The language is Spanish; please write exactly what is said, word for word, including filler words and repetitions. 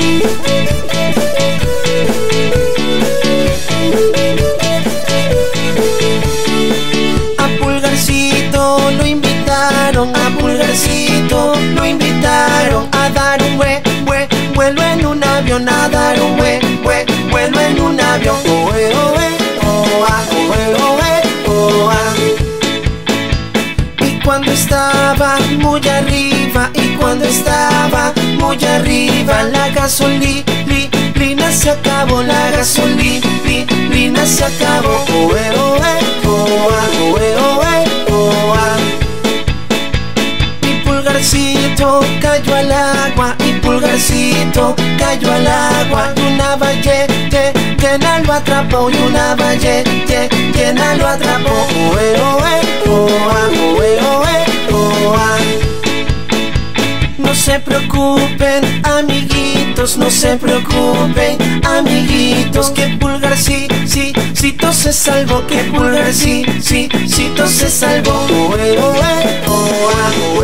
A Pulgarcito lo invitaron, a Pulgarcito lo invitaron a dar un hue, hue, vuelo en un avión, a dar un hue, hue, vuelo en un avión. Oe, oe, oa, oe, oe, oa. Y cuando estaba muy arriba, y cuando estaba muy arriba, la gasolina se acabó, la gasolina se acabó. Oe, oe, oa, oe, oe, oa. Y Pulgarcito cayó al agua, y Pulgarcito cayó al agua, y una ballena lo atrapó, y una ballena lo atrapó. Oe, oe, oa, oe, oe, oa. No se preocupen, amiguitos, no se preocupen, amiguitos, que Pulgarcito se salvó, que Pulgarcito se salvó. Oe, oe, oa,